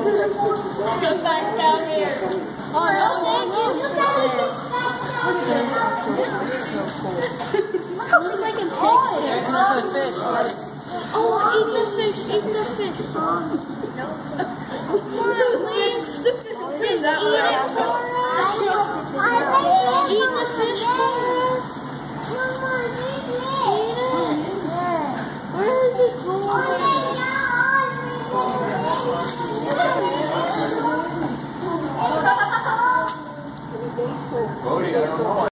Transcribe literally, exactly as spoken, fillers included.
Come back down here. Oh, no, thank you. Look at this. Look at this. So cool. Look how it's like a pig. There's another fish. Let's... Oh, eat the fish. Eat the fish. No. It's the fish. It's that way. Eat the fish for us. Eat it. Where is it going? Bodie, I don't know.